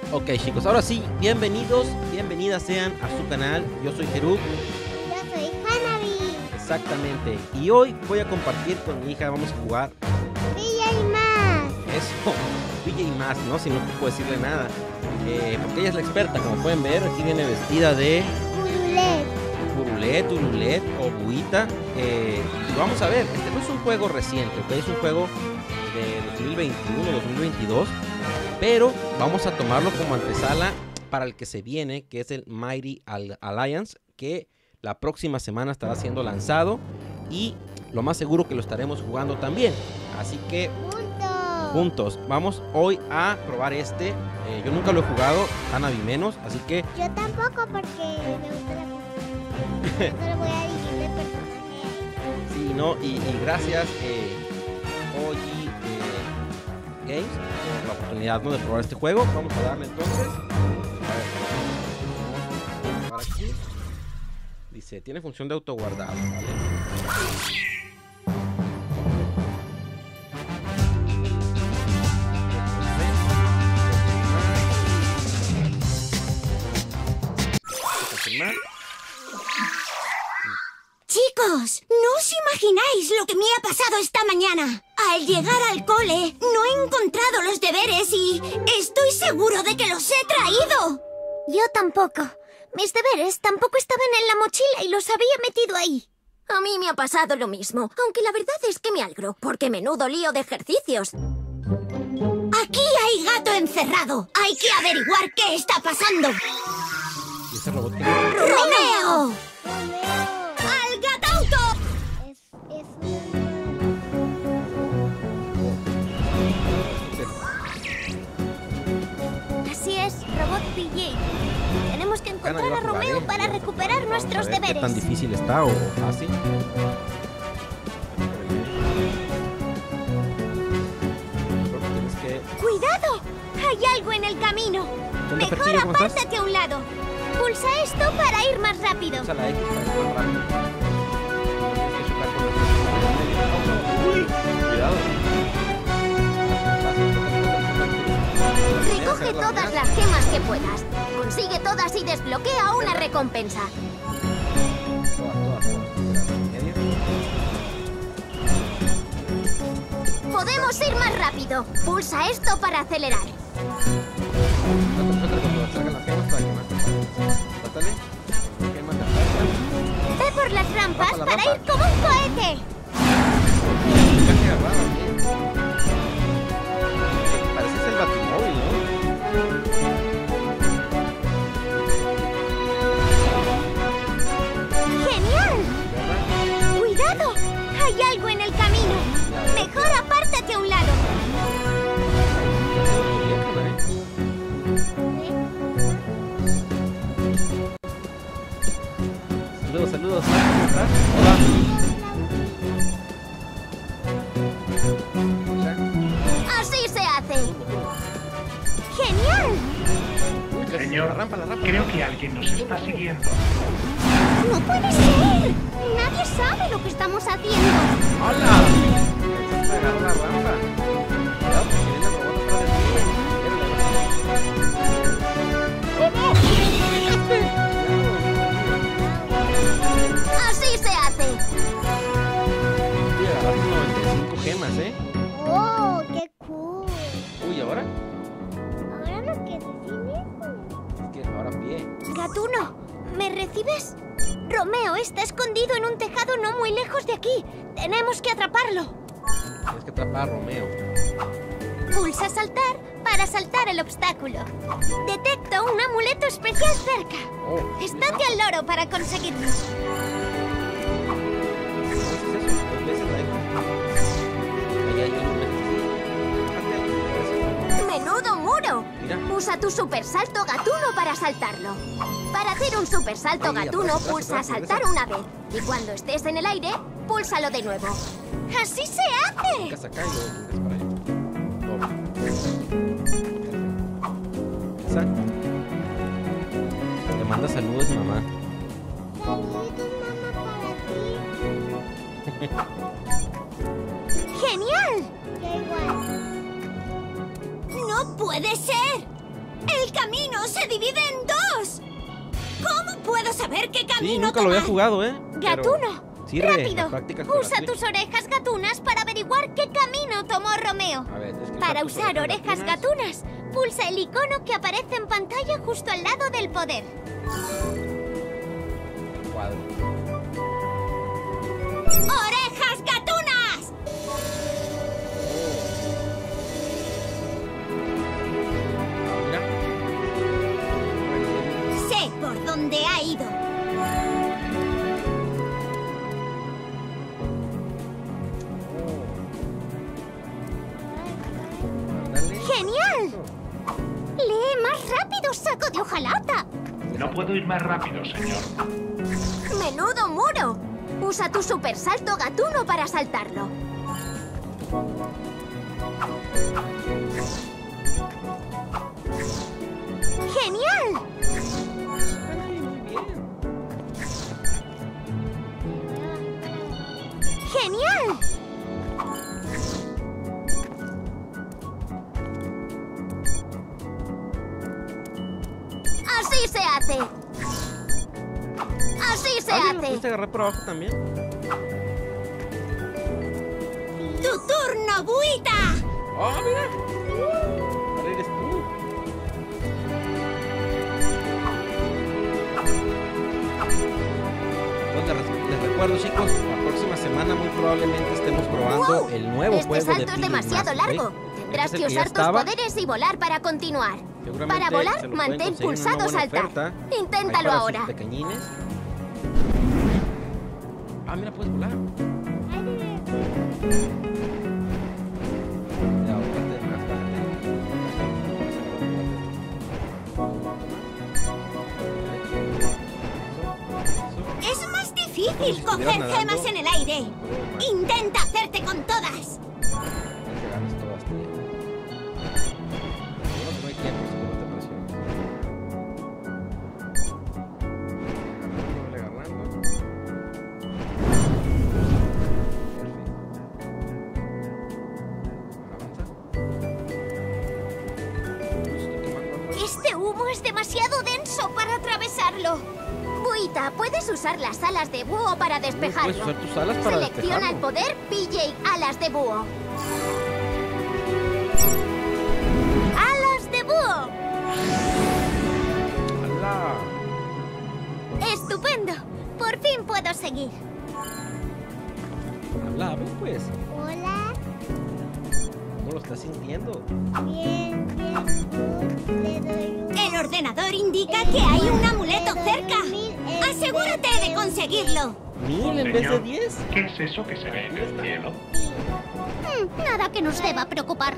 Ok, chicos, ahora sí, bienvenidos, bienvenidas sean a su canal. Yo soy Jeruk. Yo soy Hanabi. Exactamente. Y hoy voy a compartir con mi hija, vamos a jugar Villa y más. eso, Villa y más, ¿no? Si no puedo decirle nada. Porque ella es la experta, como pueden ver, aquí viene vestida de Urulet o Buita. Y vamos a ver, este no es un juego reciente, ¿ok? Es un juego de 2021, 2022. Pero vamos a tomarlo como antesala para el que se viene, que es el Mighty Alliance, que la próxima semana estará siendo lanzado y lo más seguro que lo estaremos jugando también. Así que juntos vamos hoy a probar este. Yo nunca lo he jugado, Hanabi menos, así que... Yo tampoco, porque me gusta la música. No le voy a dirigir el personaje. Sí, no, y gracias Oji Games por la oportunidad, ¿no?, de probar este juego. Vamos a darle entonces. A ver, vamos a probar aquí. Dice, tiene función de autoguardado, ¿vale? Chicos, no os imagináis lo que me ha pasado esta mañana. Al llegar al cole, no he encontrado los deberes y estoy seguro de que los he traído. Yo tampoco. Mis deberes tampoco estaban en la mochila y los había metido ahí. A mí me ha pasado lo mismo, aunque la verdad es que me alegro, porque menudo lío de ejercicios. Aquí hay gato encerrado. Hay que averiguar qué está pasando. ¿Y ese robot que... ¡Romeo! ¡Al gatauto! Así es, Robot PJ. Tenemos que encontrar a Romeo para recuperar nuestros deberes. ¿Qué tan difícil está o fácil? ¡Cuidado! Hay algo en el camino. Mejor apártate a un lado. Pulsa esto para ir más rápido. Pulsa la X para ir más rápido. ¡Uy! Cuidado. Recoge todas las gemas que puedas. Consigue todas y desbloquea una recompensa. Podemos ir más rápido. Pulsa esto para acelerar. Ve por las rampas para ir como un cohete. Pareces el Batimóvil, ¿no? ¡Genial! ¡Cuidado! Hay algo en el camino. Mejor apártate a un lado. Saludos, saludos. ¿Cómo estás? Hola. Así se hace. ¡Genial! Señor, la rampa. creo que alguien nos está siguiendo. ¡No puede ser! Nadie sabe lo que estamos haciendo. ¡Hola! Agarra la rampa. Cuidado porque viene el robot atrás de ti. ¡Oh, no! Así se hace. Uy, agarraste 95 gemas, ¿eh? ¡Oh, qué cool! Uy, ¿ahora? Ahora nos queda sin eso. Es que ahora pie. Gatuno, ¿me recibes? Romeo está escondido en un tejado no muy lejos de aquí. Tenemos que atraparlo. Tienes que atrapar a Romeo. Pulsa saltar para saltar el obstáculo. Detecto un amuleto especial cerca. Oh, Estate al loro para conseguirlo. ¿qué es eso? Dos veces ahí. Ahí, no me... ¡Menudo muro! Mira. Usa tu super salto gatuno para saltarlo. Para hacer un super salto gatuno, atrás, pulsa atrás, saltar una vez. Y cuando estés en el aire, púlsalo de nuevo. ¡Así se hace! Brincas acá y luego brincas para allá. Doble. Exacto. Te manda saludos, mamá. Saluditos, mamá, para ti. ¡Genial! Ya igual. ¡No puede ser! ¡El camino se divide en dos! ¿Cómo puedo saber qué camino Sí, nunca lo había tomar? jugado, ¿eh? Pero Gatuno, sirve, la rápido. práctica es Usa gratuita. tus orejas gatunas para averiguar qué camino tomó Romeo. A ver, tienes que Para tus usar orejas gatunas. gatunas, pulsa el icono que aparece en pantalla justo al lado del poder. Cuadro. ¡Orejas gatunas! Ah, mira. Sé por dónde ha ido. Ándale. ¡Genial! ¡Lee más rápido, saco de hojalata! No puedo ir más rápido, señor. ¡Menudo muro! Usa tu super salto gatuno para saltarlo. ¡Genial! Ay, muy bien. ¡Genial! ¡Así se hace! ¡Así se Ah, mira, hace! ¿pudiste agarrar por abajo también? ¡Tu turno, Buita! ¡Oh, mira! Ahora eres tú. Entonces, les recuerdo, chicos, la próxima semana muy probablemente estemos probando ¡Wow! el nuevo Este juego de salto es PJ demasiado Masks, largo. ¿ok? Tendrás Este es que el ya usar tus estaba. poderes y volar para continuar. Seguramente Para volar, se lo pueden mantén conseguir en una pulsado buena saltar. oferta. Inténtalo Ahí para sus ahora. pequeñines. Ah, mira, puedes volar. Ya, bájate más, bájate. Es más difícil Como si coger estuvieras gemas nadando. en el aire. Intenta hacerte con todas. Que ganes todas, tío. Seguro que no hay tiempo, seguro te presionas. Agarrando. Perfecto. Avanza. Estoy quemando algo. Este humo es demasiado denso para atravesarlo. Buita, puedes usar las alas de búho para despejarlo. Puedes usar tus alas para Selecciona el despejarlo. poder PJ Alas de Búho. ¡Alas de Búho! ¡Hala! ¡Estupendo! Por fin puedo seguir. ¡Hala! Ven pues. Hola. ¿Cómo lo estás sintiendo? Bien, bien. Le doy El ordenador indica que hay un amuleto cerca. Asegúrate de conseguirlo. 1000 en vez de Señor, 10. ¿qué es eso que se ve en el cielo? Nada que nos deba preocupar.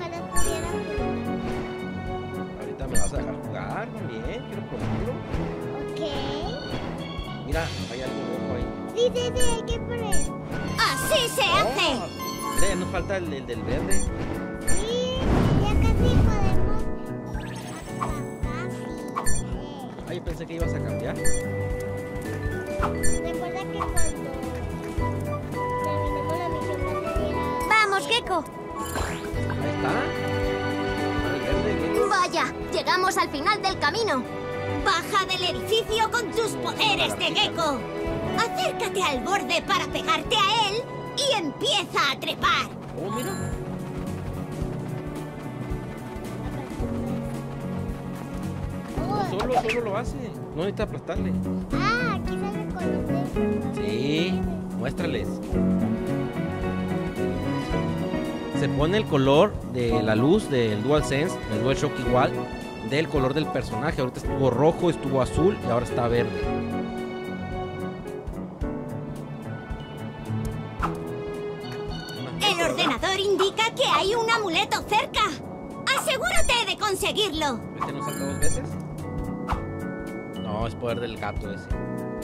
Ahorita me vas a dejar jugar también. Quiero probarlo. Ok. Mira, hay algo rojo ahí. Sí, hay que poner. Así se hace. Oh, mira, ya nos falta el del verde. Sí, ya casi podemos. Casi. Ah, yo pensé que ibas a cambiar. Recuerda que cuando terminemos la misión va a salir a... ¡Vamos, Gecko! Ahí está. Ah, el verde, ¿qué? Vaya, llegamos al final del camino. Baja del edificio con tus poderes de gecko. Acércate al borde para pegarte a él y empieza a trepar. Oh, mira. Solo lo hace. No necesita aplastarle. Ah, aquí se reconoce. Sí, muéstrales. Se pone el color de la luz del DualSense, el DualShock igual, del color del personaje. Ahorita estuvo rojo, estuvo azul y ahora está verde. El ordenador indica que hay un amuleto cerca. Asegúrate de conseguirlo. ¿Ves que no salta 2 veces? No, es poder del gato ese.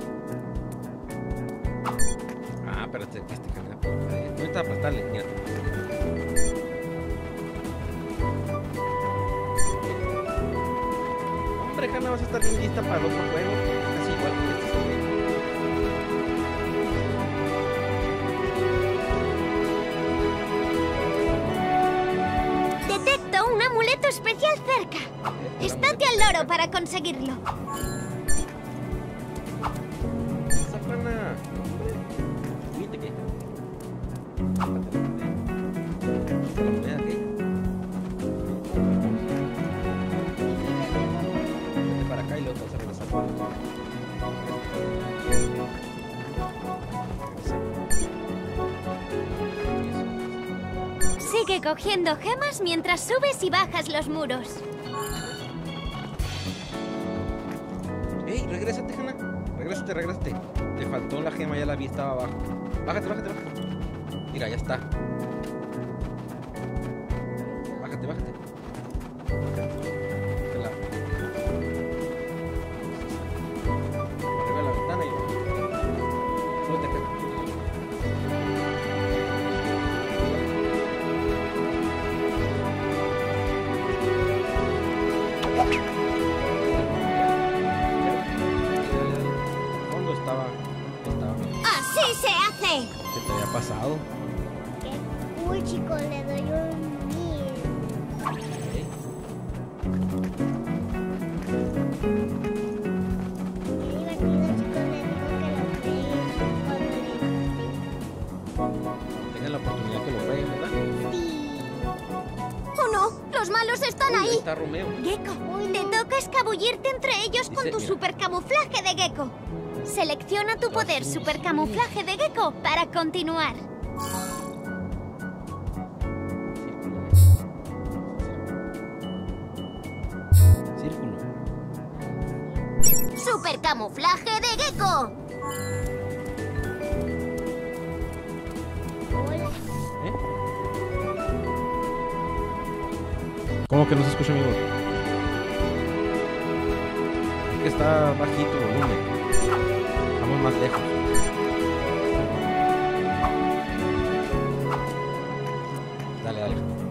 Ah, pero este camina por la pared. No necesita aplastarle, mira. Hombre, Hanna, vas a estar bien lista para el otro juego. Casi igual que este. Detecto un amuleto reto especial cerca. Estate al loro para conseguirlo. Esa pana. Fíjate que. La moneda aquella. Vete para acá y luego te vas a regresar. Sigue cogiendo gemas mientras subes y bajas los muros. ¡Ey! Regrésate, Hanna. Regrésate. Te faltó la gema, ya la vi, estaba abajo. Bájate. Mira, ya está. Bájate. Arriba de la ventana y súbete acá. El fondo estaba. ¡Así se hace! ¿Qué te había pasado? Qué cool, chicos, le doy un 1000. ¿Eh? Qué divertido, chicos, le digo que lo jueguen cuando Tengan la oportunidad que lo jueguen, ¿verdad? Sí. ¡Oh, no! ¡Los malos están Uy, ahí ahí! está Romeo. Gecko, te toca escabullirte entre ellos con Dice, tu mira. supercamuflaje de gecko. Selecciona tu poder Sí. supercamuflaje de gecko para continuar. Círculo. ¡Supercamuflaje de gecko! Hola. ¿Eh? ¿Cómo que no se escucha mi voz? Es que está bajito el volumen. Estamos más lejos. Dale.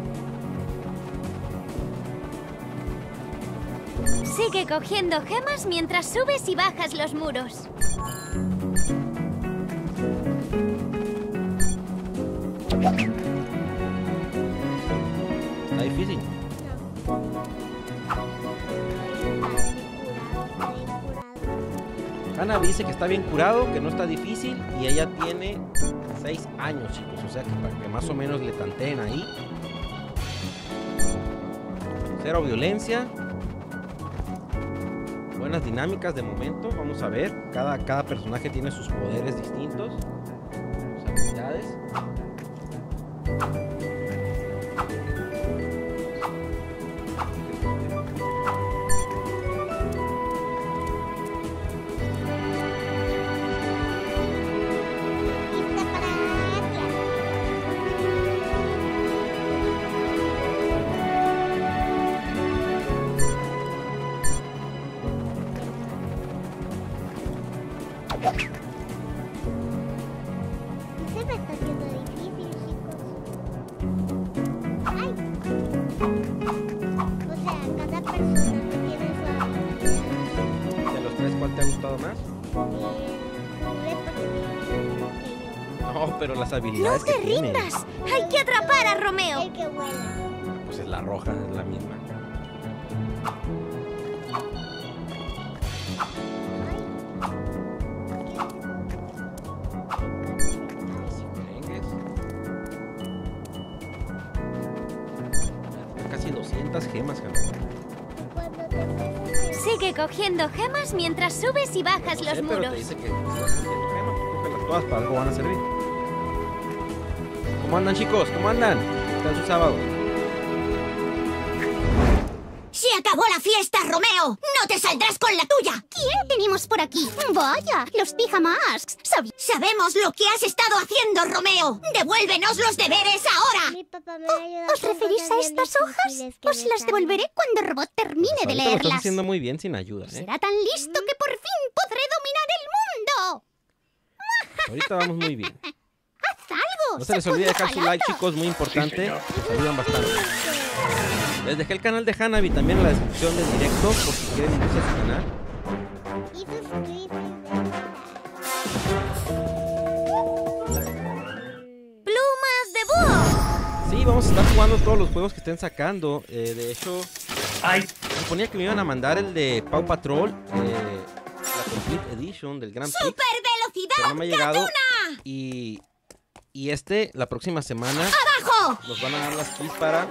Sigue cogiendo gemas mientras subes y bajas los muros. Está difícil. Hanna dice que está bien curado, que no está difícil y ella tiene 6 años, chicos. O sea que para que más o menos le tanteen ahí. Cero violencia. Buenas dinámicas de momento. Vamos a ver. Cada personaje tiene sus poderes distintos. Sus habilidades. Lista para Atlas. Se me está haciendo difícil, chicos. ¡Ay! O sea, cada persona tiene su habilidad. De los tres, ¿cuál te ha gustado más? Zule porque tiene lo que yo. No, pero las ¡No habilidades te que tiene. rindas! ¡Hay que atrapar a Romeo! El que vuela. Pues es la roja, es la misma. Merengues. Casi 200 gemas, Hanna. Cuando te empiezas Sigue cogiendo gemas mientras subes y bajas los Sí, pero te muros. dice que sigas cogiendo gemas. Cógelas todas, para algo van a servir. ¿Cómo andan, chicos? ¿Cómo andan? ¿Qué tal su sábado? ¡Se acabó la fiesta, Romeo! ¡No te saldrás con la tuya! ¿Quién tenemos por aquí? Vaya, los Pijamasks. Sabemos lo que has estado haciendo, Romeo. ¡Devuélvenos los deberes ahora! Mi papá me ayuda ¿Os con referís cosas a bien estas hojas? difíciles que Os me las salen. devolveré cuando Robot termine Pues de ahorita lo estás leerlas. haciendo muy bien sin ayuda, ¿eh? Será tan listo que por fin podré dominar el mundo. Ahorita vamos muy bien. ¡Haz algo! No se les olvide dejar su like, Zapalata. chicos, muy importante. señor. Nos ayudan bastante. Les dejé el canal de Hanabi también en la descripción del directo, por si quieren unirse a su canal. Y suscríbete. ¡Plumas de búho! Sí, vamos a estar jugando todos los juegos que estén sacando. De hecho, ¡Ay! suponía que me iban a mandar el de Paw Patrol, la Complete Edition del Grand Prix. ¡Super velocidad! Pero no me ha llegado. ¡Gatuna! Y la próxima semana ¡Abajo! nos van a dar las keys para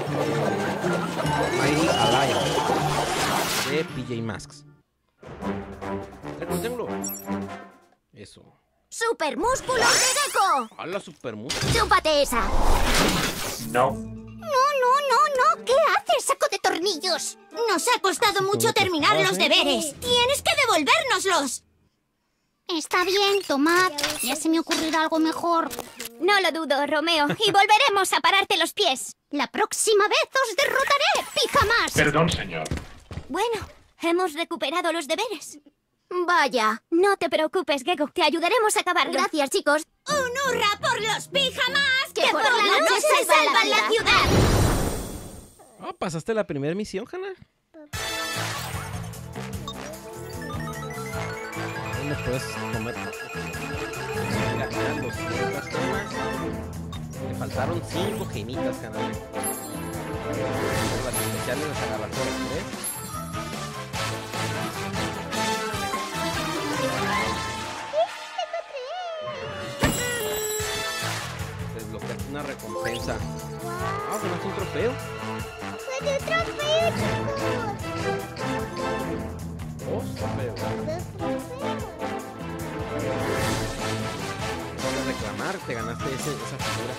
Mighty Alliance de PJ Masks. Tenlo. Eso. ¡Super músculos de Gecko! ¡Hala, super músculo! ¡Chúpate esa! No. No. ¿Qué haces, saco de tornillos? Nos ha costado mucho terminar los deberes. ¡Tienes que devolvérnoslos! Está bien, tomad. Ya se me ocurrirá algo mejor. No lo dudo, Romeo, y volveremos a pararte los pies. La próxima vez os derrotaré, pijamas. Perdón, señor. Bueno, hemos recuperado los deberes. Vaya. No te preocupes, Gecko, te ayudaremos a acabarlo. Gracias, chicos. ¡Un hurra por los pijamas! ¡Que por la noche se salvan la ciudad! Oh, ¿pasaste la primera misión, Hannah? Ahí me puedes comer. Ganar 200 gemas. Me faltaron 5 gemitas, Hannah. Las especiales las agarran todas 3. Desbloqueaste una recompensa. Ah, bueno, es un trofeo. ¡Fue un trofeo, chicos! Dos trofeos. 2 trofeos. Vas a reclamar, te ganaste esa figura.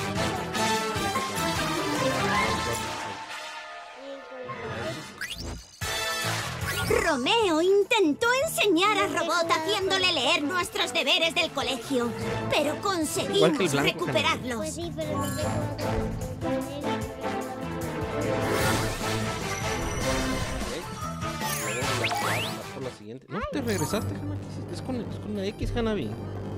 Romeo intentó enseñar a Robot haciéndole leer nuestros deberes del colegio, pero Igual que el conseguimos blanco, recuperarlos. Pues sí, pero no tengo Vas por la siguiente. No, te regresaste, Hannah. Es con la X, Hanabi.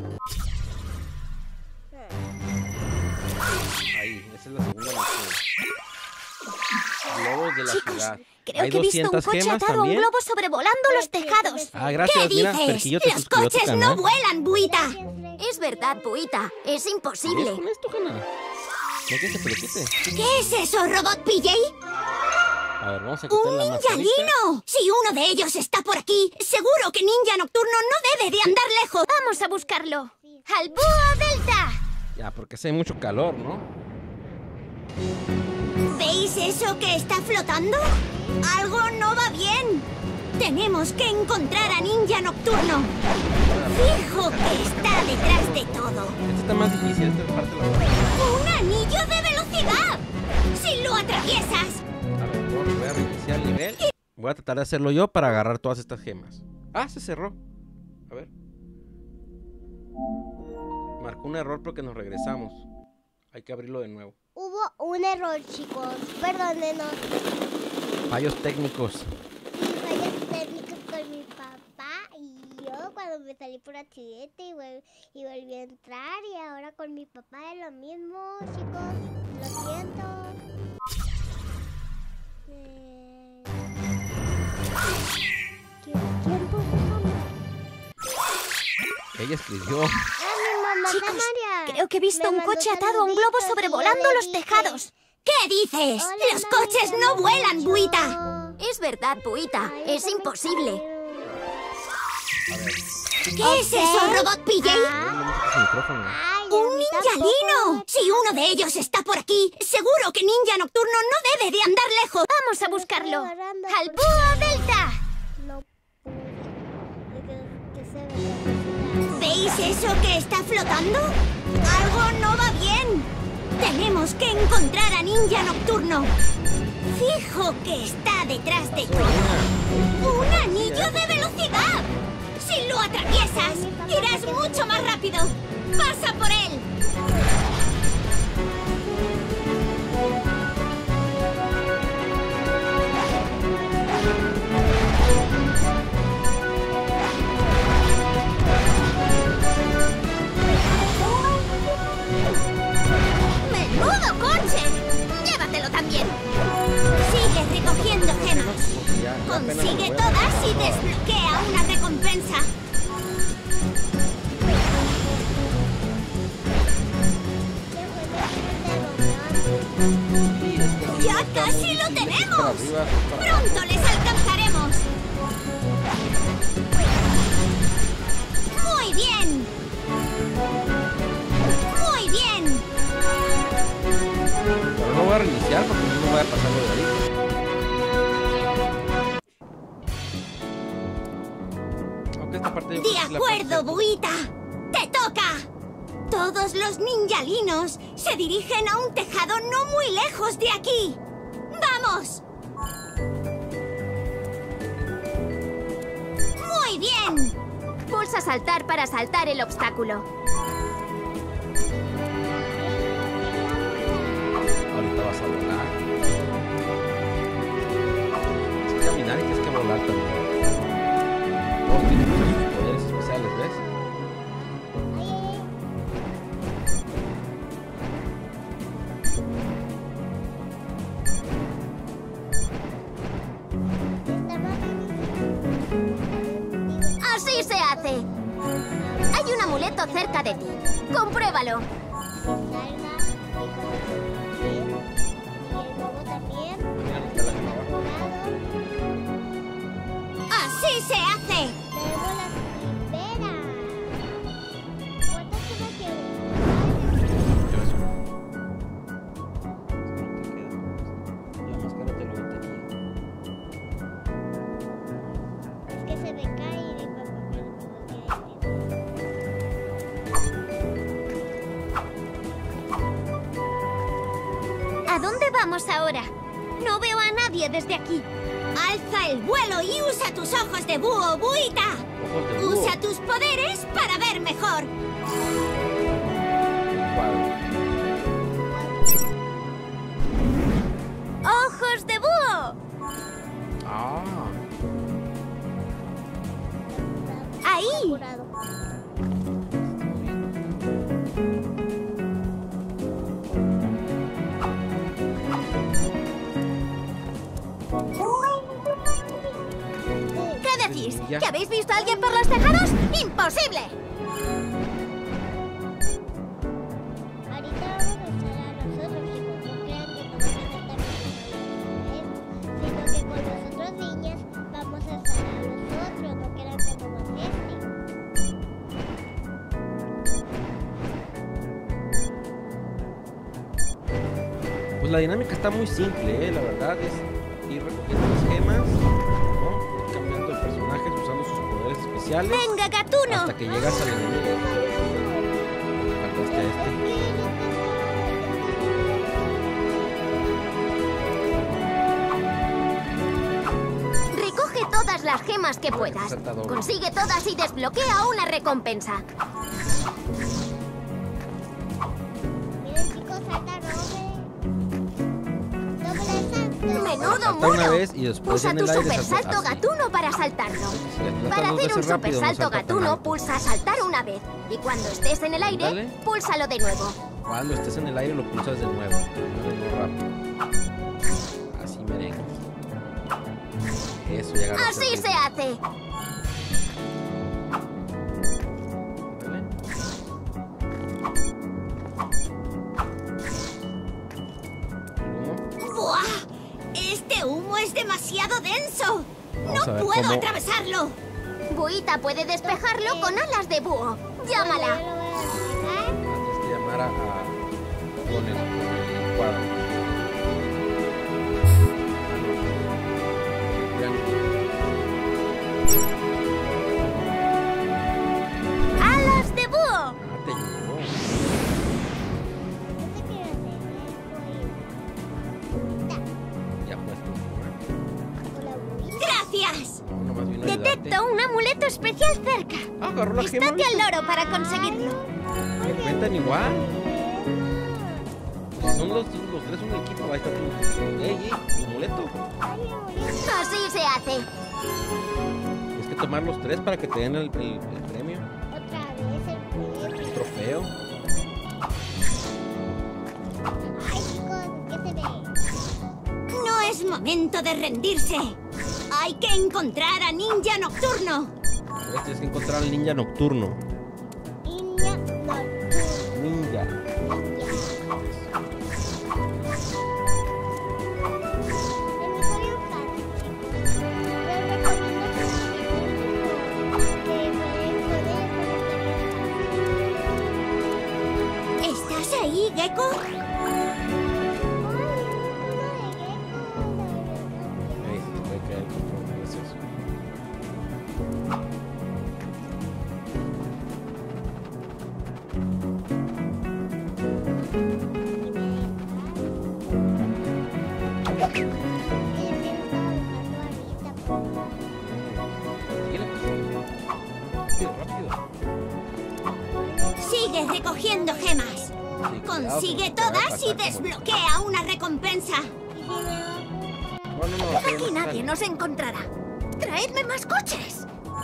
Ahí, esa es la segunda misión. Globos de la ciudad. Creo Hay que he visto un 200 coche gemas atado a un también. globo sobrevolando los tejados. Ah, ¿Qué gracias, mira, dices? Perquillo te Los suscribió a tu coches no canal. vuelan, Buita. gracias. Es verdad, Buita. Es ¿Ves imposible. con esto, Hannah? No que se te lo quite. ¿Qué es eso, Robot PJ? A ver, vamos a quitar ¡Un la mascarita. ninjalino! Si uno de ellos está por aquí, seguro que Ninja Nocturno no debe de andar lejos. Vamos a buscarlo. ¡Al Búho Delta! Ya, porque hace mucho calor, ¿no? ¿Veis eso que está flotando? Algo no va bien. Tenemos que encontrar a Ninja Nocturno. Fijo que está detrás de todo. Esta está más difícil, esta parte de la... ¡Un anillo de velocidad! ¡Si lo atraviesas! A ver, voy a reiniciar el nivel. Voy a tratar de hacerlo yo para agarrar todas estas gemas. Ah, se cerró. A ver. Marcó un error porque nos regresamos. Hay que abrirlo de nuevo. Hubo un error, chicos. Perdónenos. Fallos técnicos. Sí, fallas técnicas con mi papá y yo cuando me salí por accidente y volví a entrar. Y ahora con mi papá es lo mismo, chicos. Lo siento. ¿Quién puso mamá? Ella escribió. Mi mamá Chicos, María. creo que he visto Me un mandó coche atado a un globo saluditos y yo sobrevolando le los dije, tejados. ¿Qué dices? "Hola, Los mami, coches te no amo vuelan, mucho". Buita. Es verdad, Buita. Ay, Es yo también imposible. te quiero. ¿Qué es eso, Robot PJ? Ese micrófono. Ay, a ¡Un mí ninjalino! tampoco. Si uno de ellos está por aquí, seguro que Ninja Nocturno no debe de andar lejos. Vamos a buscarlo. agarrando ¡Al por- Búho Delta! No pude. Que se vea. ¿Veis eso que está flotando? Algo no va bien. Tenemos que encontrar a Ninja Nocturno. Fijo que está detrás de todo. ¡Un anillo de velocidad! Si lo atraviesas, irás mucho más rápido. ¡Pasa por él! ¡Menudo coche! ¡Llévatelo también! Sigue recogiendo gemas. Porque ya apenas me Consigue voy a- todas y desbloquea una recompensa. ¿Qué fue de Romeo? Sí, es que sí, ¡Ya está casi muy lo difícil. tenemos! Para arriba, para abajo. ¡Pronto les alcanzaremos! ¡Muy bien! ¡Muy bien! Pero no voy a reiniciar porque no voy a pasar lo de ahí. Aunque esta parte yo creo De que es la acuerdo, parte- Buita. ¡Te toca! Todos los ninjalinos se dirigen a un tejado no muy lejos de aquí. ¡Vamos! ¡Muy bien! Pulsa saltar para saltar el obstáculo. Ahorita vas a volar. Tienes que caminar y tienes que volar también. Todos tienen sus poderes especiales, ¿ves? ¡Así se hace! Hay un amuleto cerca de ti. ¡Compruébalo! ¡Así se hace! Tenemos las esferas. ¿Cuántas gemas tienes? Llevas uno. La máscara te lo tenía. Es que se me cae y de papá me lo ¿A dónde vamos ahora? No veo a nadie desde aquí. Alza el vuelo y usa tus ojos de búho, Buita. Ojos de búho. Usa tus poderes para ver mejor. Cuadro. ¡Ojos de búho! Ah. ¡Ahí! curado. ¿Qué decís? Ya. ¿Que habéis visto a alguien por los tejados? ¡Imposible! Ahorita vamos a usar a nosotros, chicos. No crean que no van a estar también sino que con los otros niñas vamos a usar a nosotros. No crean que no molesten. Pues la dinámica está muy simple, la verdad es ir recogiendo las gemas, ¿no? Ir cambiando de personajes usando sus poderes especiales ¡Venga, Gatuno! hasta que llegas al enemigo. Faltaste a este. Recoge todas las gemas que puedas. Salta doble. Consigue todas y desbloquea una recompensa. Miren, chicos, salta doble salto. ¡Menudo Salta una mono! vez y después Usa en tu el aire super salta salto así. Gatuno para saltarlo. Si le tratas Para dos hacer un veces super rápido, no salto salta tan Gatuno, alto. pulsa saltar una vez. Y cuando estés en el aire, Dale. púlsalo de nuevo. Cuando estés en el aire lo pulsas de nuevo. Mueve muy rápido. Así merengue. Eso, ya agarraste ¡Así el se ritmo. hace! Dale. El humo. ¡Buah! Este humo es demasiado denso. Vamos a No ver puedo cómo- atravesarlo. Buita puede despejarlo con alas de búho. Llámala. Yo lo voy a despejar. Tienes que llamar con el cuadro. ¡Alas de búho! Ah, te ayudó. No te quiero hacer Ya puesto. con la buita. ¡Gracias! No, nomás vino a ayudarte. Detecto un amuleto especial cerca. Ah, agarró la gema. Estate al loro para conseguirlo. Me cuentan igual. Pues son los tres un equipo. Ahí está tu. ¡Ey, tu amuleto! Así se hace. Tienes que tomar los tres para que te den el premio. Otra vez el El premio. trofeo. Ay, chicos, ¿qué se ve? No es momento de rendirse. Hay que encontrar a Ninja Nocturno. ¿Ves? Tienes que encontrar al ninja nocturno. Niña nocturna. Ninja. Gecko? Ahí se te puede caer el control, ¿qué es eso? Rápido, rápido. Sigue recogiendo gemas. Sí, Consigue cuidado, porque todas te va a y pasar como- desbloquea una recompensa. No, no, no. Aquí nadie nos encontrará. ¡Traedme más coches!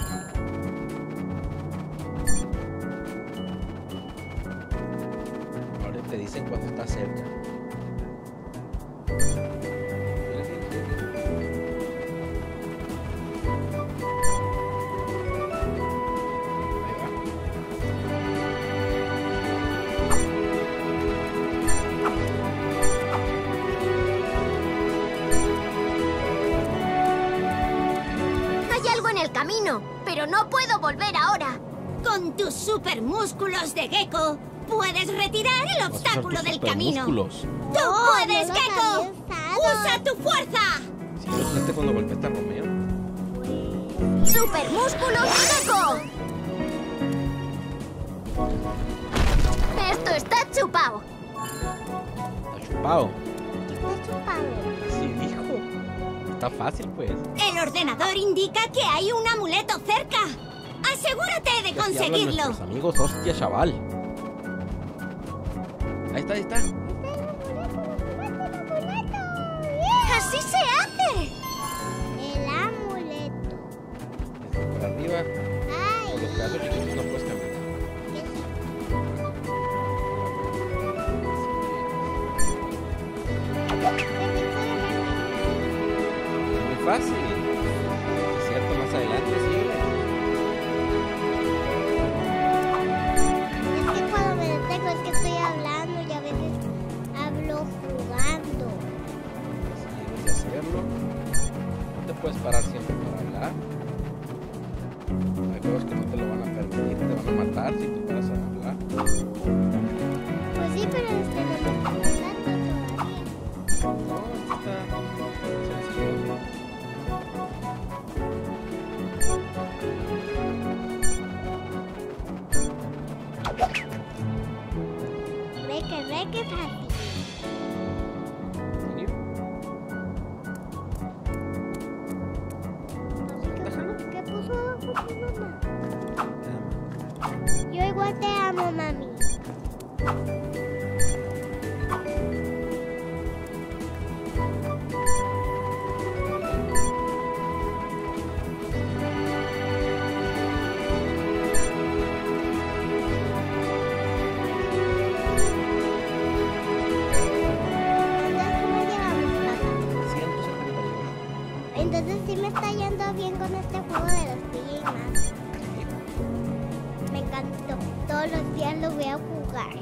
Ahora te dicen cuando está cerca. Ahí va. Hay algo en el camino, pero no puedo volver ahora. Con tus supermúsculos de gecko, puedes retirar el obstáculo del camino. Músculos. ¡Tú No, puedes, no los Gecko! había usado. ¡Usa tu fuerza! ¿Sí lo usaste cuando golpeaste a Romeo? ¡Super músculo de Gecko! Esto está chupado. Está chupado. Está chupado. Sí, dijo. Está fácil, pues. El ordenador indica que hay un amuleto cerca. ¡Asegúrate de Así hablan conseguirlo! nuestros amigos, hostia, chaval. Ahí está, ahí está. ¡Así se hace! El amuleto. Desde por arriba. Ay. Con los pedazos chiquitos no puedes caminar. Muy fácil. Es cierto, más adelante sigue. Es que cuando me detengo es que estoy hablando y a veces hablo jugando. Si debes de hacerlo. No te puedes parar siempre para hablar. Hay juegos que no te lo van a permitir, te van a matar si te paras a hablar. Pues sí, pero no me está hablando todavía. No, esto está sencillo. Ve que fácil. ¿Sí? ¿Qué puso abajo tu mamá? Yo igual te amo, mami. Entonces, ¿cómo llevamos, papá? 178. Entonces sí me está yendo bien con este juego de los pijamas. Me encantó. Todos los días lo voy a jugar.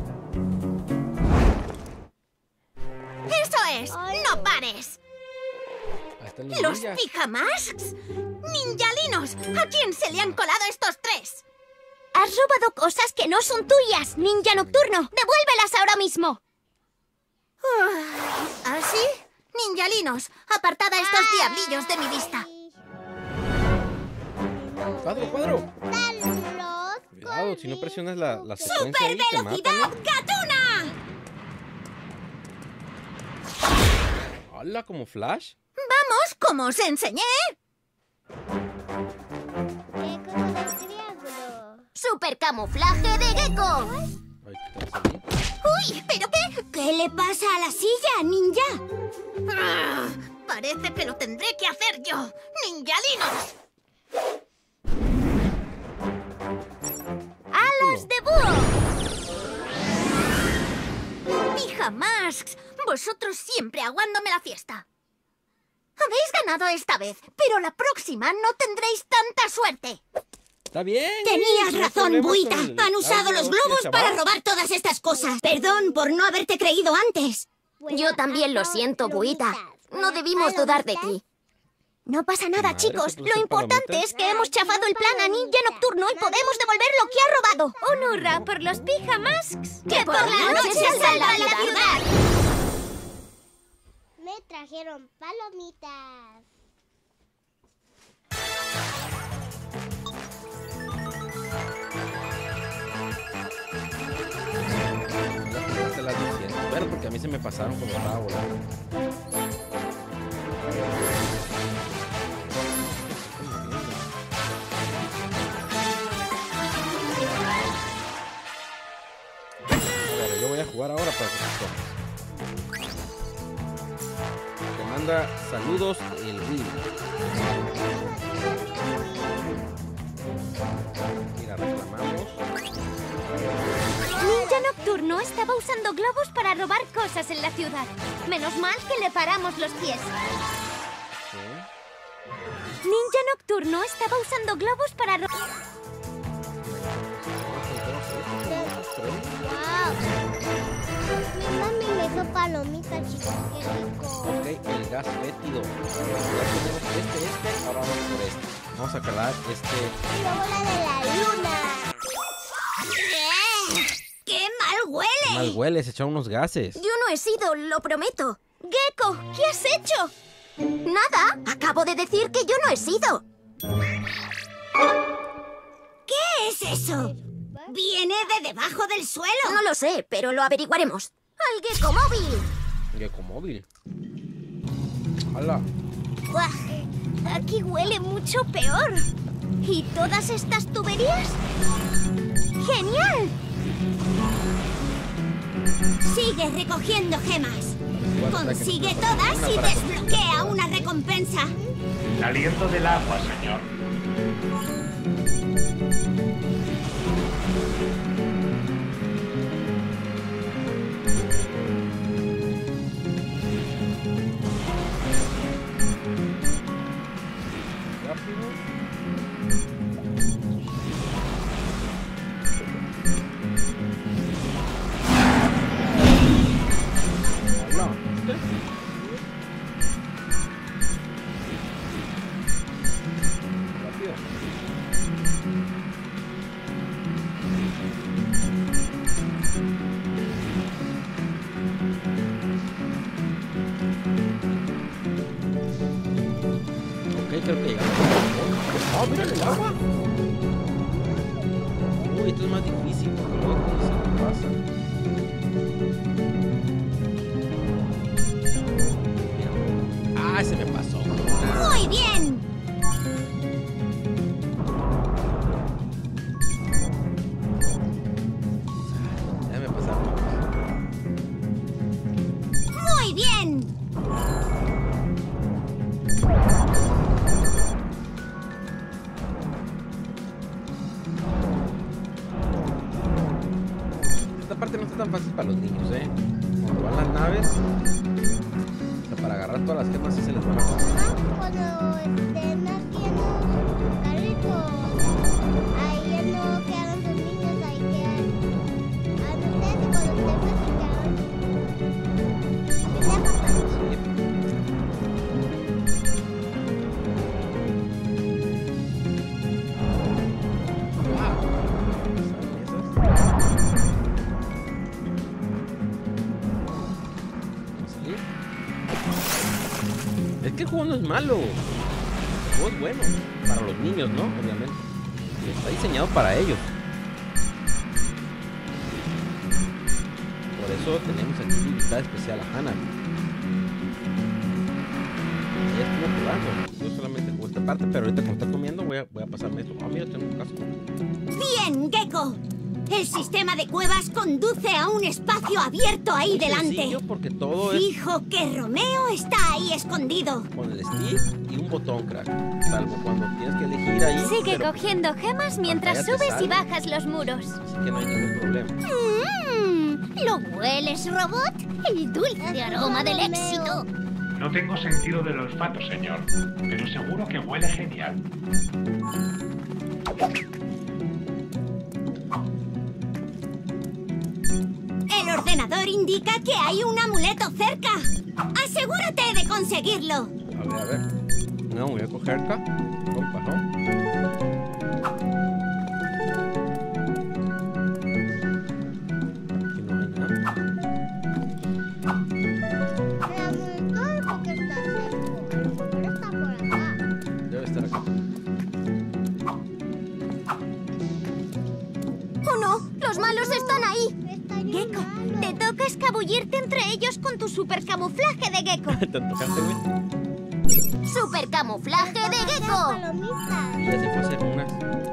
¡Eso es! Ay, ¡No no. pares! Ahí están los ¡Los ninjas. pijamasks! ¡Ninjalinos! ¿A quién se le han colado estos tres? Has robado cosas que no son tuyas, ninja nocturno. Devuélvelas ahora mismo. ¿Así? Ninjalinos, apartad a estos diablillos de mi vista. Cuadro, cuadro. Están locos. Cuidado, si no presionas la secuencia ¡Super ahí, te matan. velocidad Gatuna! Hola, como Flash. ¡Vamos, como os enseñé! ¿Qué cosa del triángulo? Super camuflaje de Gecko. Ay, ¿qué te va a salir? ¡Uy! ¿Pero qué? ¿Qué le pasa a la silla, ninja? Ah, parece que lo tendré que hacer yo. ¡Ninjalinos! ¡Alas de búho! ¡Pijamasks! Vosotros siempre aguándome la fiesta. Habéis ganado esta vez, pero la próxima no tendréis tanta suerte. Está bien. Tenías no hay razón, problema Buita. con el- Han usado Ay, los hostia, globos chaval. para robar todas estas cosas. Perdón por no haberte creído antes. Yo también lo siento, Buita. No debimos dudar de ti. No pasa nada, Madre, chicos. ¿se puso Lo importante palomitas? es que hemos chafado el plan a Ninja Nocturno y podemos devolver lo que ha robado. ¡Un hurra por los Pijamasks! ¡Que por la noche se salva la ciudad! Me trajeron palomitas. Ya te las 200. Bueno, porque a mí se me pasaron cuando estaba volando. Bueno, yo voy a jugar ahora para que te tomes. Te manda saludos el Will. Mira, reclamamos. Ninja Nocturno estaba usando globos para robar cosas en la ciudad. Menos mal que le paramos los pies. Sí. Ninja Nocturno estaba usando globos para robar... ¡Wow! Mi mami me hizo palomitas, chicos. ¡Qué rico! Ok, el gas fétido. Ya tenemos este, ahora vamos por este. Vamos a calar este. Y luego la de la luna. ¡Qué mal huele! Mal huele, se echaron unos gases. Yo no he sido, lo prometo. Gecko, ¿qué has hecho? Nada, acabo de decir que yo no he sido. ¿Qué es eso? ¿Viene de debajo del suelo? No lo sé, pero lo averiguaremos. ¡Al Gecko móvil! Gecko móvil. ¡Hala! ¡Buah! Aquí huele mucho peor. ¿Y todas estas tuberías? ¡Genial! Sigue recogiendo gemas. Igual, Consigue para que- todas una y para desbloquea una recompensa. El aliento del agua, señor. Rápido. ¡Hala! Rápido. Ok, creo que llegamos. ¡Ah, mira el agua! Uy, esto es más difícil porque luego cuando se me pasa. Mira. ¡Ah, se me pasó! Muy bien. Ya me pasaron. Muy bien. Esta parte no está tan fácil para los niños, ¿eh? Cuando van las naves, o sea, para agarrar todas las gemas sí se les van a pasar. Cuando estén aquí en los carritos, ahí ya no quedan sus niños, ahí quedan ustedes y cuando estén así quedan. ¿Verdad, papá? Es que el juego no es malo. El juego es bueno. Para los niños, ¿no? Obviamente. Está diseñado para ellos. Por eso tenemos aquí invitada especial a Hannah. Ella estuvo jugando. Yo solamente jugué esta parte, pero ahorita como está comiendo voy a pasarme esto. Ah, mira, tengo un casco. Bien, Gecko. El sistema de cuevas conduce a un espacio abierto ahí Muy delante. sencillo porque todo es Fijo que Romeo está ahí escondido. con el stick y un botón, crack. Salvo cuando tienes que elegir ahí. Sigue pero- cogiendo gemas mientras pantalla te subes y sale. bajas los muros. Así que no hay ningún problema. ¿Lo hueles, robot? El dulce aroma del éxito. No tengo sentido del olfato, señor, pero seguro que huele genial. El ordenador indica que hay un amuleto cerca. Asegúrate de conseguirlo. A ver, a ver. No, voy a coger acá. Compa, ¿no? Aquí no hay nada. Veamos todo porque está seco. A lo mejor está por acá. Debe estar acá. ¡Oh, no! ¡Los malos están ahí! Está bien Gecko, malo. te toca escabullirte entre ellos con tu super camuflaje de gecko. ¿Te antojaste, güey? ¡Super camuflaje de Las gecko! palomitas. Y ya se fue a hacer unas.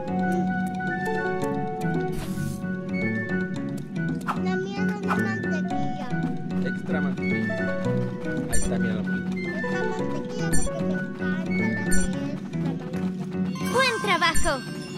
La mía no es mantequilla. Extra mantequilla. Ahí está, mira la bolita. Esta mantequilla porque me encanta la que es palomitas. ¡Buen trabajo!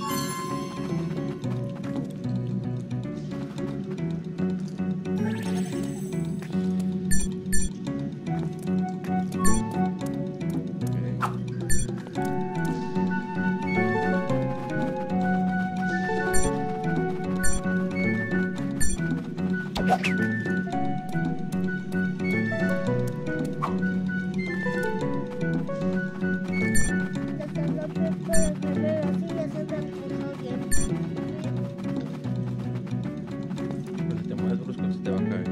Pues si te mueves brusco, se te va a caer.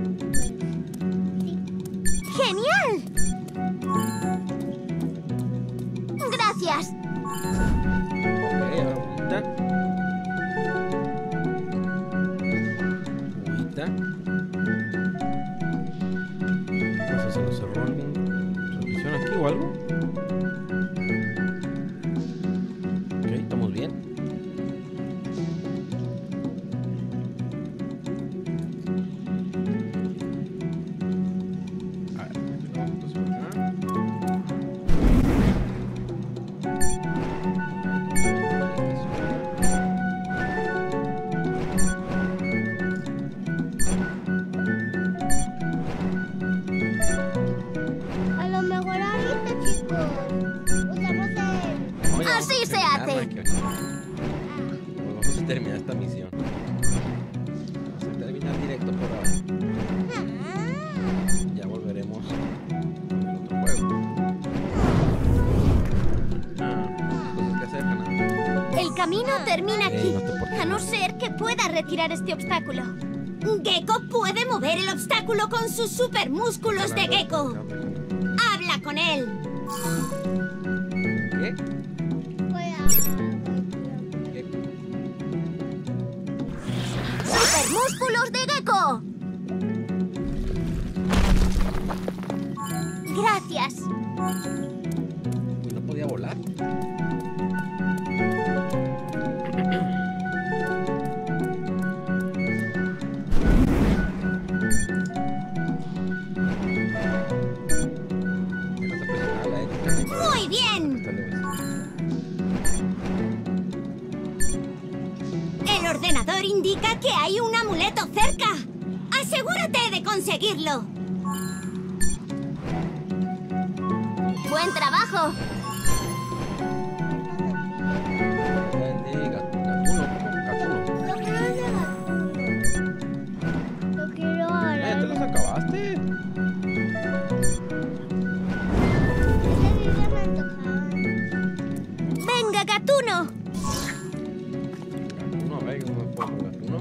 ¡Genial! ¡Gracias! Ok, ahora bolita. Bolita. ¿Qué pasa? ¿Se nos cerró algún transmisión aquí o algo? Ok, estamos bien. A ver, vamos por acá. A lo mejor ahorita, chicos, usamos el... Oye, vamos Así a se terminar, hace. Mike. Vamos a terminar esta misión. Vamos a terminar directo por ahora. Ya volveremos con el otro juego. Cosas que hacer, Hannah. El camino termina aquí, no te portes a no mal. ser que pueda retirar este obstáculo. Gecko puede mover el obstáculo con sus super músculos de gecko. Habla con él. ¿Qué? Voy a... ¿Qué? ¡Super músculos de gecko! Gracias. Uy, no podía volar. Dejas de presionar la X, Hannah. Muy bien. Esta le ves. El ordenador indica que hay un amuleto cerca. Asegúrate de conseguirlo. ¡Buen trabajo! Bendiga. Gatuno, Gatuno. Lo quiero de Gatuno. Lo quiero ahora. ¿Te los acabaste? Ese video me antojaba. ¡Venga, Gatuno! Gatuno, a ver, ¿cómo me puedo con Gatuno?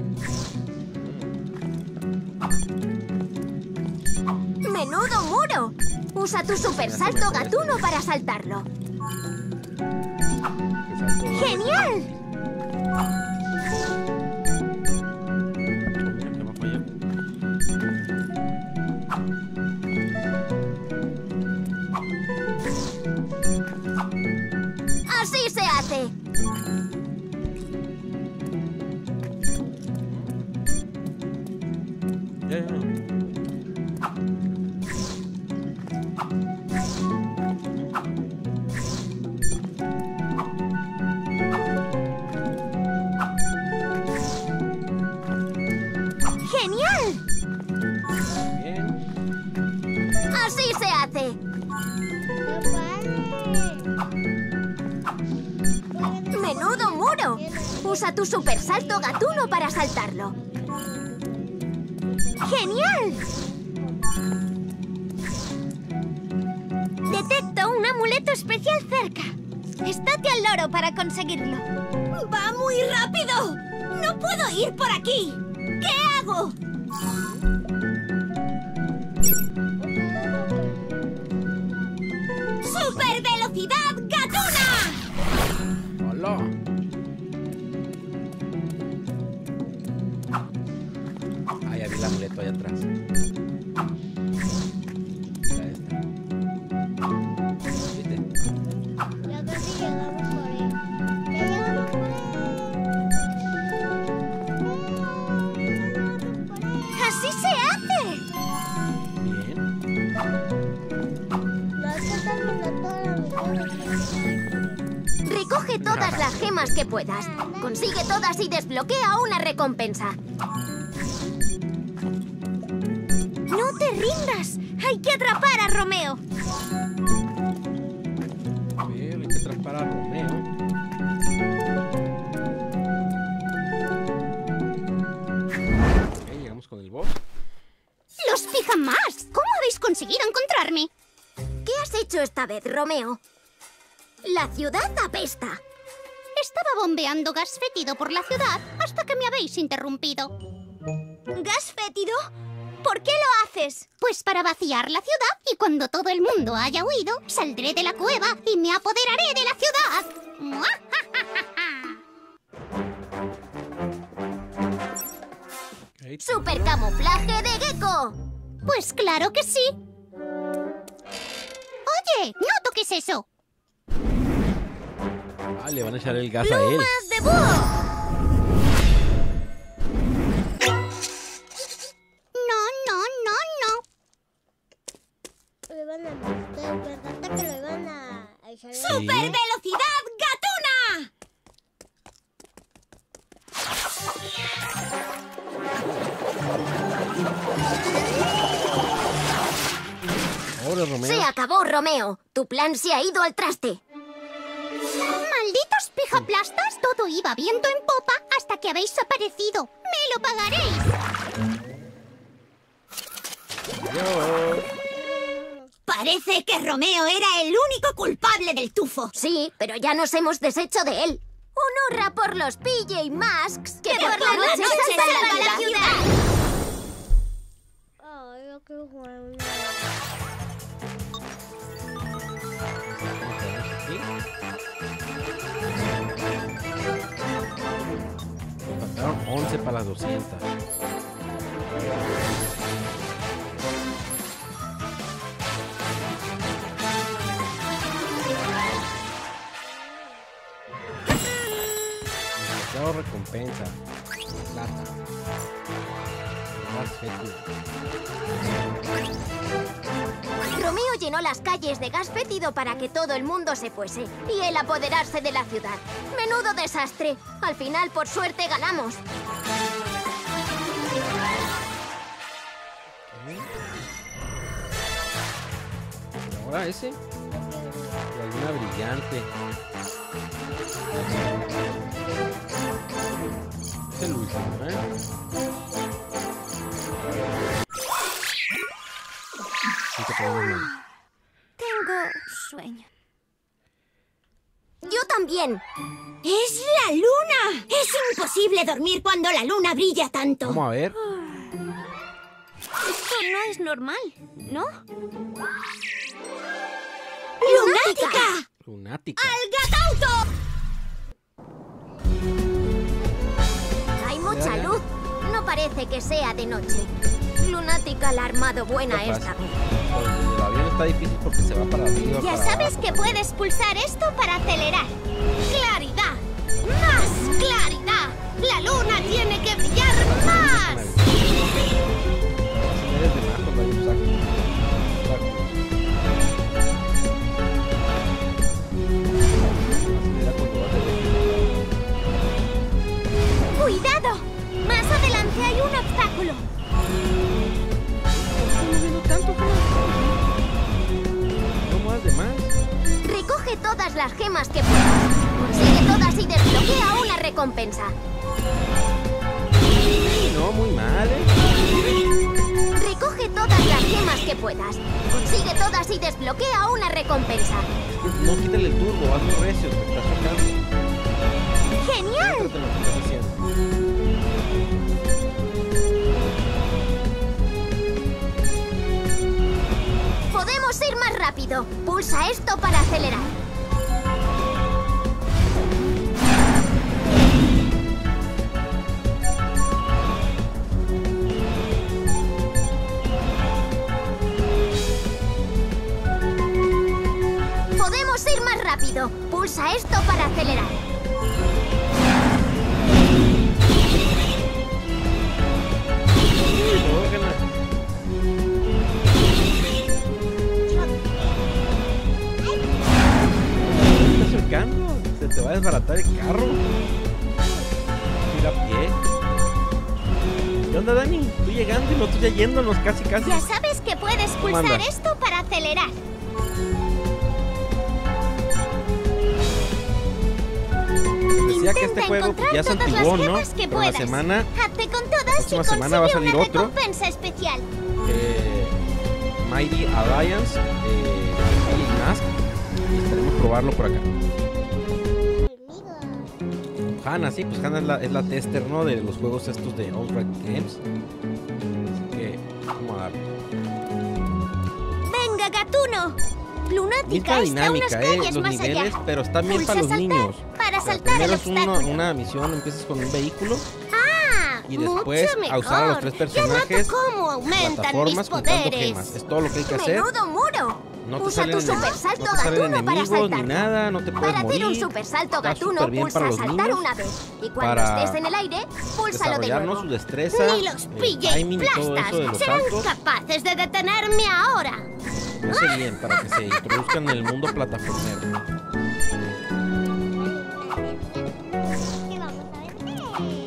¡Menudo muro! Usa tu super salto Gatuno para saltarlo. Que salto. ¡Genial! Oh, mira, que va para allá. ¡Así se hace! Ya, ya, no. ¡Genial! Bien. ¡Así se hace! ¡Qué padre! ¡Menudo muro! Usa tu super salto Gatuno para saltarlo. ¡Genial! Detecto un un amuleto especial cerca. Estate al loro para conseguirlo. ¡Va muy rápido! ¡No puedo ir por aquí! ¿Qué hago? ¡Super velocidad gatuna! ¡Hola! Ah, ya vi el amuleto allá atrás. Mira esta. ¿Viste? Ya casi llegamos por él. Ya llegamos por él. ¡Así se hace! Bien. No hay que terminar toda la misión. Recoge todas las gemas que puedas. Consigue todas y desbloquea una recompensa. ¡No te rindas! ¡Hay que atrapar a Romeo! Pero hay que atrapar a Romeo. Ok, llegamos con el boss. ¡Los Pijamas! ¿Cómo habéis conseguido encontrarme? ¿Qué has hecho esta vez, Romeo? La ciudad apesta. Estaba bombeando gas fétido por la ciudad hasta que me habéis interrumpido. ¿Gas fétido? ¿Por qué lo haces? Pues para vaciar la ciudad y cuando todo el mundo haya huido, saldré de la cueva y me apoderaré de la ciudad. Ok, ¡Super camuflaje de gecko! Pues claro que sí. Oye, no toques eso. ah, le van a echar el gas a él. ¡Plumas de búho! No. Lo iban a meter, ¿verdad que lo iban a echar? Sí. ¡Super velocidad gatuna! Ahora, Romeo. ¡Se acabó, Romeo! Tu plan se ha ido al traste. ¡Malditos pijaplastas! Todo iba viento en popa hasta que habéis aparecido. ¡Me lo pagaréis! Adiós. Parece que Romeo era el único culpable del tufo. Sí, pero ya nos hemos deshecho de él. ¡Un hurra por los PJ Masks que por la noche salvan la ciudad! Ay, yo quiero jugar una. Aquí. Nos faltaron 11 para las 200. Demasiado recompensa. Plata. Gas fétido. Romeo llenó las calles de gas fétido para que todo el mundo se fuese y él apoderarse de la ciudad. ¡Menudo desastre! Al final, por suerte, ganamos. Y ahora ese. La luna brillante. Es el último, ¿eh? Sí, te ponemos mal. Tengo sueño. Yo también. ¡Es la luna! Es imposible dormir cuando la luna brilla tanto. Vamos a ver. Esto no es normal, ¿no? ¡Lunática! Lunática. ¡Al gatauto! Hay mucha luz. No parece que sea de noche. Lunática la ha armado buena esta vez. El avión está difícil porque se va para arriba. Ya para sabes abajo, que para- puedes pulsar esto para acelerar. ¡Claridad! ¡Más claridad! ¡La luna tiene que brillar más! Eres de más cuando hay obstáculos. Acelera cuando vas de lejos. ¡Cuidado! Más adelante hay un obstáculo. ¿Cómo vas de más? Recoge todas las gemas que puedas. Consigue todas y desbloquea una recompensa. No, muy mal, ¿eh? Recoge todas las gemas que puedas. Consigue todas y desbloquea una recompensa. No quítale el turbo, vas muy recio, te estás tocando. ¡Genial! Céntrate en lo que estás haciendo. Podemos ir más rápido. Pulsa esto para acelerar. Podemos ir más rápido. Pulsa esto para acelerar. Uy, no, gana. ¿Te estás acercando? Se te va a desbaratar el carro. Mira a pie. ¿Qué onda, Dani? Tú llegando y nosotros ya yéndonos casi. Ya sabes que puedes pulsar Manda. esto para acelerar. Decía que este Intenta juego encontrar ya se todas las antiguó, ¿no? gemas que Pero la puedas. semana Hazte con todas y próxima semana va a consigue salir una otro. recompensa especial. Mighty Alliance de Elon Musk. Y esperemos probarlo por acá. Hannah, sí, pues Hannah es la tester, ¿no? De los juegos estos de Outright Games. Así que vamos a darle. Venga, Gatuno. Lunática Misma está unas dinámica, calles los más niveles, allá. pero están bien Pulsa para los saltar niños. para O sea, saltar el primero es obstáculo. una misión, empiezas con un vehículo Ah, y después mucho mejor. a usar a los tres Ya personajes, noto cómo aumentan plataformas mis juntando poderes. gemas. Es todo lo que hay que hacer. ¡Menudo muro! No te Usa salen, tu super salto no te salen gatuno para enemigos saltar. ni nada, no te puedes Para hacer un morir. super salto Está gatuno, superbién pulsa para los saltar niños, una vez. Y cuando para estés en el aire, púlsalo de desarrollarnos nuevo. su destreza, Ni los pille y timing y todo eso de plastas. los Serán saltos. capaces de detenerme ahora. Me hace bien para que se introduzcan en el mundo plataformero. ¿Qué vamos a vender?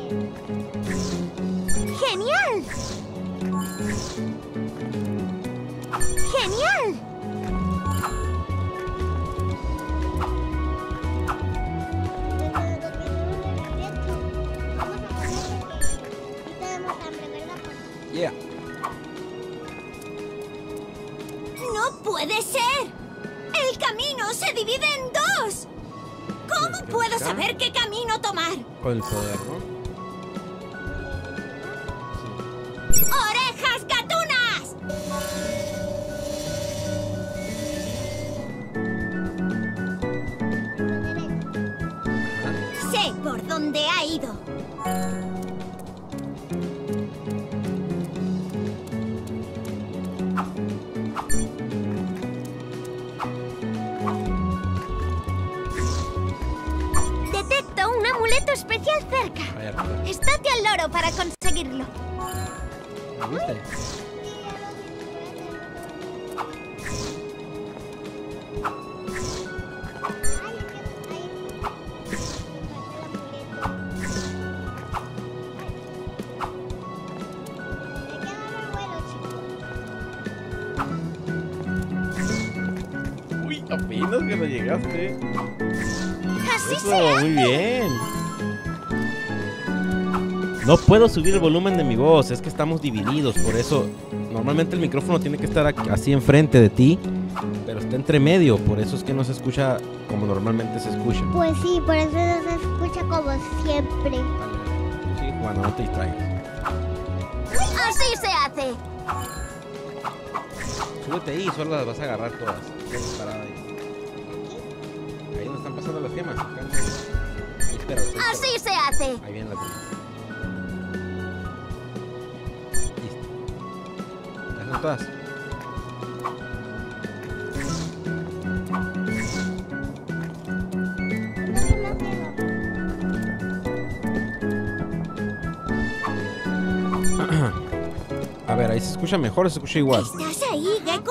¡Genial! ¡Genial! Yeah. ¡No puede ser! ¡El camino se divide en dos! ¿Cómo Tienes que puedo buscar. saber qué camino tomar? Con el poder, ¿no? ¡Orejas gatunas! Sé por dónde ha ido. Detecto un amuleto especial cerca. Ahí arriba. Estate al loro para conseguirlo. ¿Lo viste? Uy, apenas que no llegaste. Así Eso, se muy bien. No puedo subir el volumen de mi voz, es que estamos divididos, por eso normalmente el micrófono tiene que estar así enfrente de ti, pero está entre medio, por eso es que no se escucha como normalmente se escucha. Pues sí, por eso no se escucha como siempre. Sí, Juana, no te distraigas. ¡Así se hace! Súbete ahí, solo las vas a agarrar todas. Quédate parada ahí. Ahí donde están pasando las gemas. Ahí, espéralas, ahí, ¡Así se hace! espéralas. Ahí viene la tuya. Listo. ¿Ya están todas? A ver, ahí se escucha mejor o se escucha igual. ¿Estás ahí, Gecko?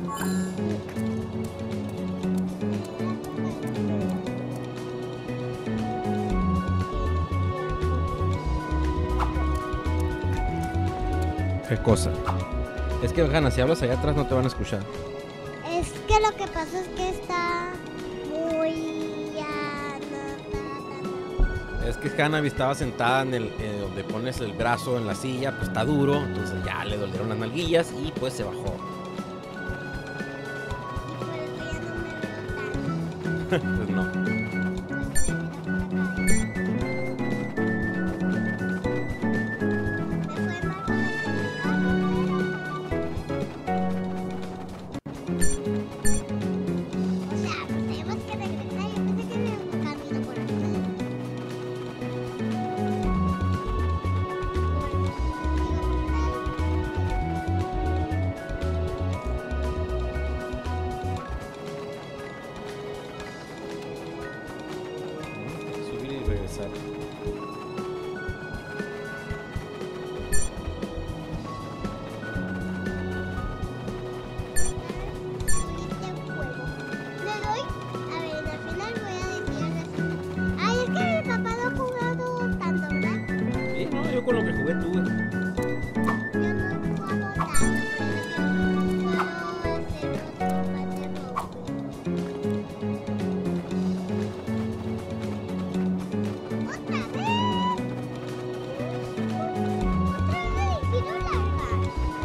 ¿Qué cosa? Es que, Hanna, si hablas allá atrás no te van a escuchar. Es que lo que pasa es que está muy... Es que Hanabi estaba sentada en el donde pones el brazo en la silla, pues está duro, entonces ya le dolieron las nalguillas y pues se bajó. Y por eso ya no me veo tanto. Pues no. Subir y regresar. Le doy, a ver, al final voy a decir el resumen. Ay, es que mi papá no ha jugado tanto, ¿verdad? Sí, no, yo con lo que jugué tuve. Yo no he jugado tanto, pero yo puedo hacer otro combate ¡Otra vez! ¡Y no larga!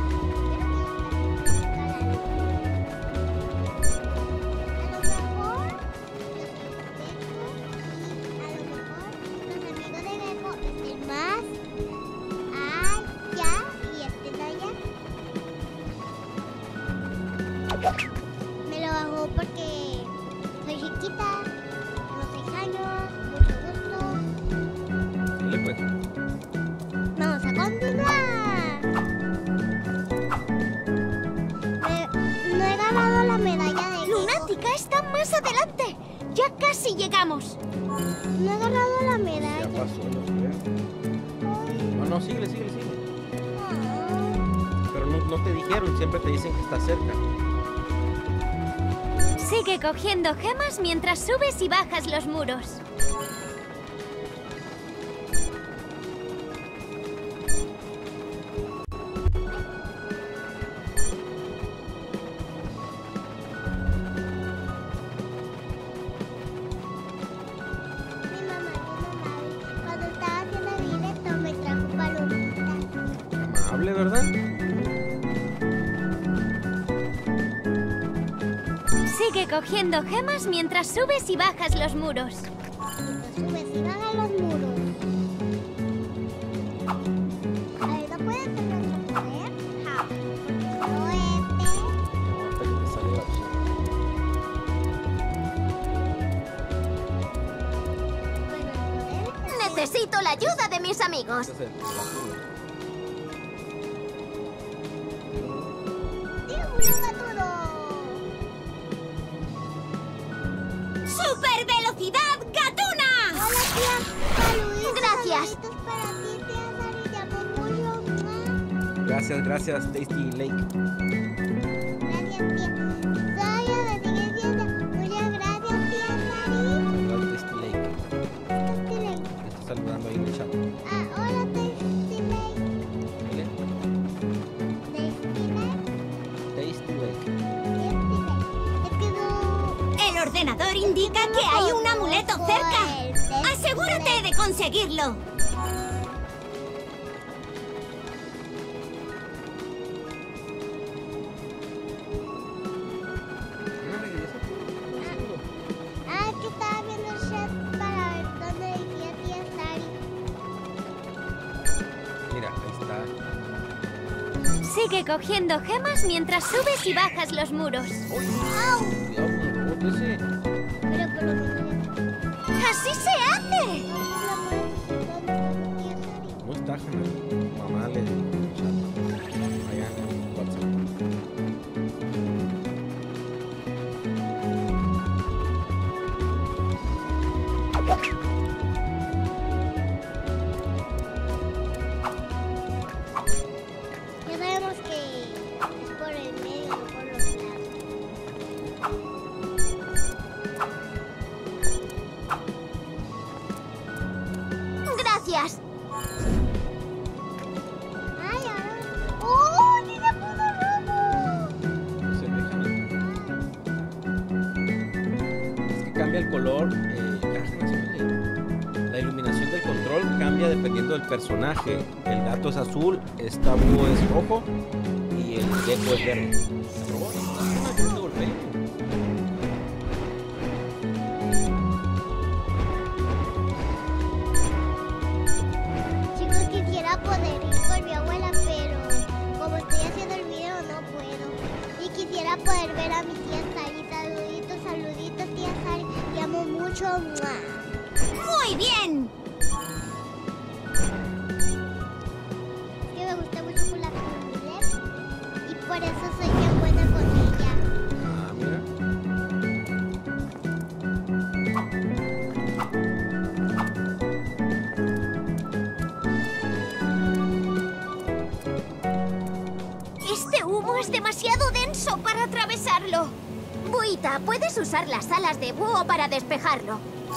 Me lo bajó porque soy chiquita, tengo 6 años, mucho gusto. Dile pues. Vamos a continuar. No he ganado la medalla de Lego. Lunática está más adelante. Ya casi llegamos. No he ganado la Ya medalla. pasó, no sé. No, no, síguele. Pero no te dijeron, siempre te dicen que está cerca. Sigue cogiendo gemas mientras subes y bajas los muros. Mi mamá, cuando estaba haciendo el directo me trajo palomitas. Amable, ¿verdad? Sigue cogiendo gemas mientras subes y bajas los muros. Y tú subes y bajas los muros. A ver, ¿no puedes hacer otro poder? Ja, no Hasta que te sale la opción. Bueno, el poder. Necesito la ayuda de mis amigos. Este es el azul. ¡Uno gatuno! ¡Super velocidad gatuna! Hola, tía Luisa. Gracias. Saluditos para ti, tía Sari. Te amo mucho. Gracias, Tasty Lake. Gracias, tía. Soy a la siguiente. Muchas gracias, tía Sari. Igual Tasty Lake. Tasty Lake. Me está saludando ahí en el chat. Ah, hola, Tasty Lake. Dile. Tasty Lake. Tasty Lake. Tasty Lake. Es que no... El ordenador indica que hay un amuleto cerca. ¡Asegúrate de conseguirlo! No regresa. Ah, es que estaba viendo el chat para ver dónde decía tía Sari. Mira, ahí está. Sigue cogiendo gemas mientras subes y bajas los muros. Cuidado con el robot ese. Pero por lo menos ¡Así se hace! No está, Hannah. Mamá le dijo en el chat. Allá en WhatsApp. ya sabemos que es por el medio, no por los lados. Gracias. Ay, ahora... ¡Oh! ¡Sí se puso rojo! Se ve, Hannah. Es que cambia el color. Hannah, se ve. La iluminación del cambia dependiendo del personaje. El gato es azul, esta búho es rojo y el gecko es verde. ¿Se robó? Ah, yo te golpeé. Chicos, quisiera poder ir con mi abuela, pero como estoy haciendo el video no puedo. Y quisiera poder ver a mi tía Sari. Saluditos, saluditos, tía Sari. Te amo mucho. ¡Mua! ¡Muy bien! Es que me gusta mucho con la familia y por eso soy bien buena con ella. Ah, mira. Este humo es demasiado denso para atravesarlo. Buita, puedes usar las alas de búho para despejarlo.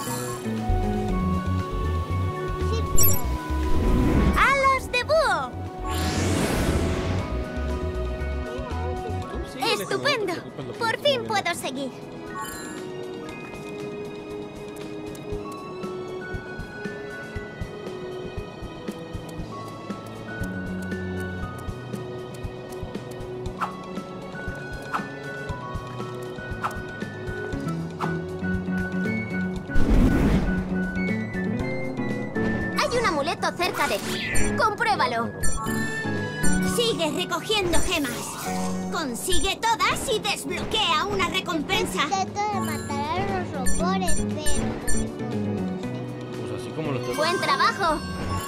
Sí, pero... ¡Alas de búho! Tú síguele, si no, no te ¡Estupendo! preocupes, lo Por puedes fin subir. puedo seguir. Hay un amuleto cerca de ti. Compruébalo. Sigue recogiendo gemas. Consigue todas y desbloquea una recompensa. Intento de matar a los robores, pero... Pues así como lo estoy ¡Buen trabajo!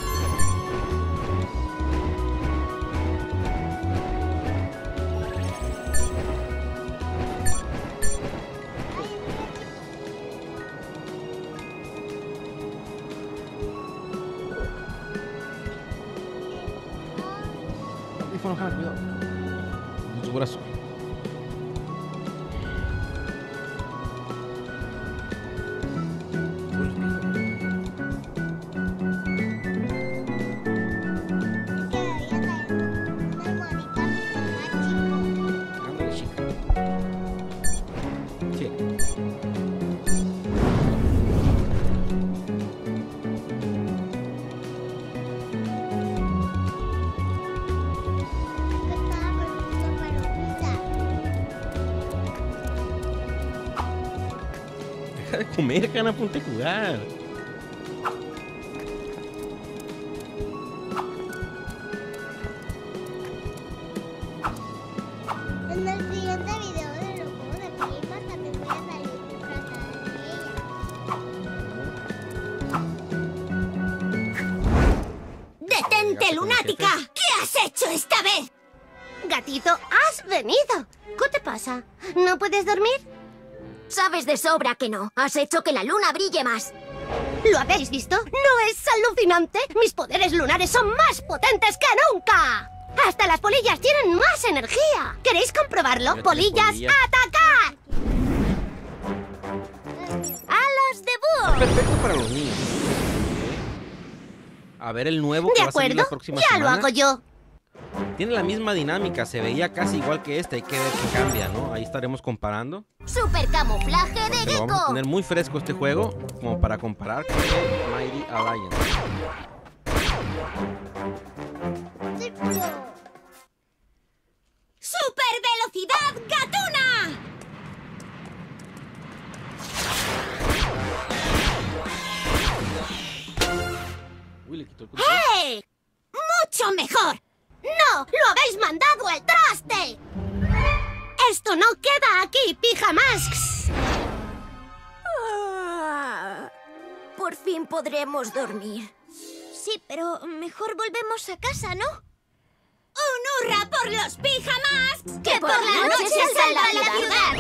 Audífono, Hanna, cuidado. En tu brazo. Que debería traer una almohadita a mi mamá, chico. Ándale, chica. Sí. Que estaba comiendo palomita. Deja de comer, Hanna, ponte a jugar. En el siguiente video de los juegos de primas también voy a salir disfrazada de ella. ¡Detente, lunática! ¿Qué has hecho esta vez? Gatito, has venido. ¿Qué te pasa? ¿No puedes dormir? Sabes de sobra que no. Has hecho que la luna brille más. ¿Lo habéis visto? ¿No es alucinante? Mis poderes lunares son más potentes que nunca. Hasta las polillas tienen más energía. ¿Queréis comprobarlo? Yo ¡Polillas, polilla. atacar! ¡Alas de búho! Perfecto para los niños. A ver el nuevo que De va a salir acuerdo, la próxima ya semana. lo hago yo. Tiene la misma dinámica, se veía casi igual que este. Hay que ver qué cambia, ¿no? Ahí estaremos comparando. ¡Super camuflaje de Pero vamos a gecko! tener muy fresco este juego como para comparar con el Mighty Alliance. Círculo. ¡Super velocidad gatuna! Uy, le quitó el control. ¡Hey! ¡Mucho mejor! ¡No! ¡Lo habéis mandado al traste! ¡Esto no queda aquí, pijamasks! Por fin podremos dormir. Sí, pero mejor volvemos a casa, ¿no? ¡Un hurra por los pijamasks! ¡Que por la noche se salva la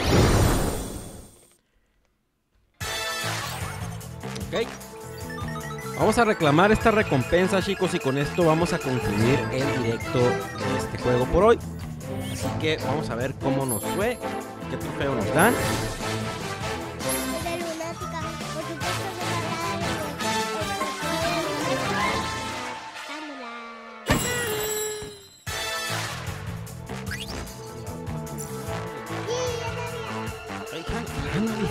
ciudad! Ok. Vamos a reclamar esta recompensa, chicos, y con esto vamos a concluir el directo de este juego por hoy. Así que vamos a ver cómo nos fue, qué trofeo nos dan. De lunática. Por supuesto me va a dar Ay, ándale.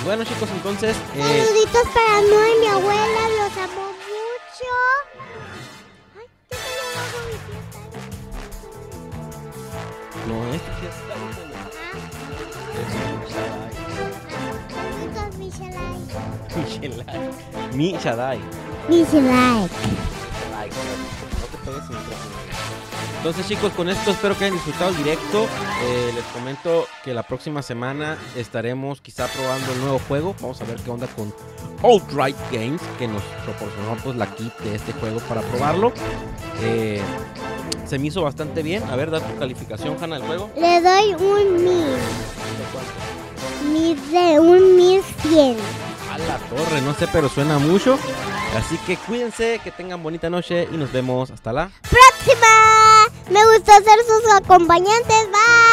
bueno, chicos, entonces... Saluditos para Noé y mi abuela, los amo mucho. Ay, ¿qué se llama mi fiesta? no, esta fiesta... Saluditos, Michelai. Mi Shaddai. Michelai. No te pegues el micrófono. Entonces, chicos, con esto espero que hayan disfrutado el directo. Les comento que la próxima semana estaremos quizá probando el nuevo juego. Vamos a ver qué onda con Outright Games, que nos proporcionó pues la kit de este juego para probarlo. Se me hizo bastante bien. A ver, da tu calificación, Hanna, del juego. Le doy un 1000. De un 1100. A la torre, no sé, pero suena mucho. Así que cuídense, que tengan bonita noche y nos vemos hasta la ¡Próxima! Me gusta ser sus acompañantes. Bye.